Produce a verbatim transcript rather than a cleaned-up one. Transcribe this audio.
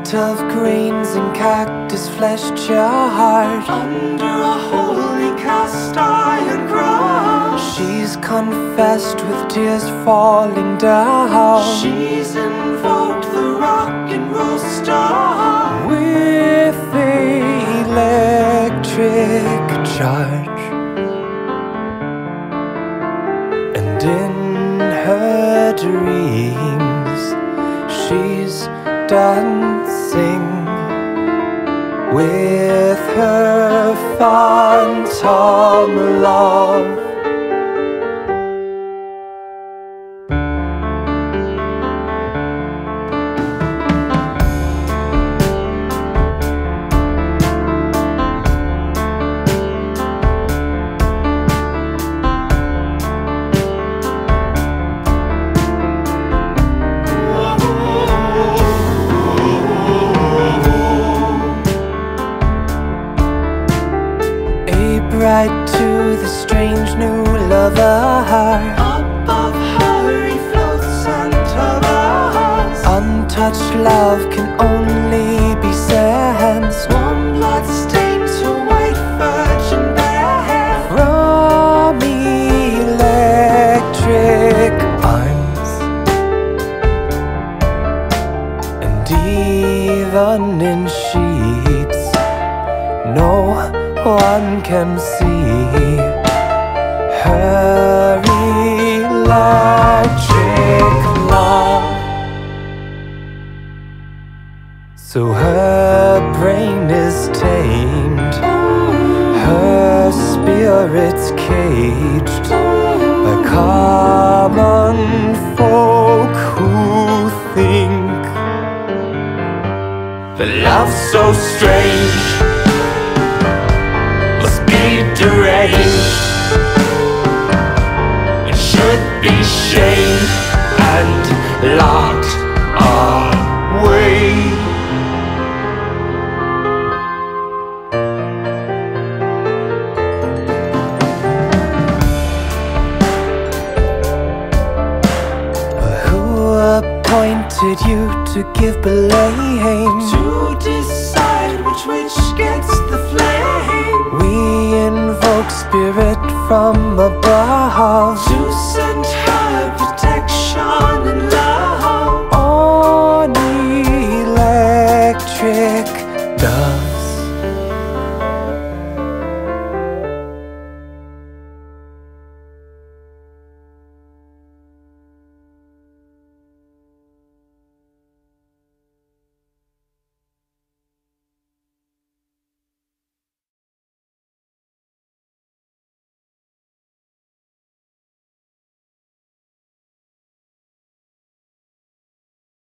Scent of grains and cactus fleshed your heart under a holy cast iron cross. She's confessed with tears falling down. She's invoked the rock and roll star with electric charge. And in her dreams she's dancing with her phantom love. Bride to the strange new lover. Above her he floats under the hearts. Untouched love can only be sensed. Warm blood stains her white virgin bare from electric arms. And even in sheets no one can see her electric love. So her brain is tamed, her spirit's caged by common folk who think that love's so strange, deranged, it should be shamed and locked away. But who appointed you to give blame, to decide which witch gets the flame? We invoke spirit from above to say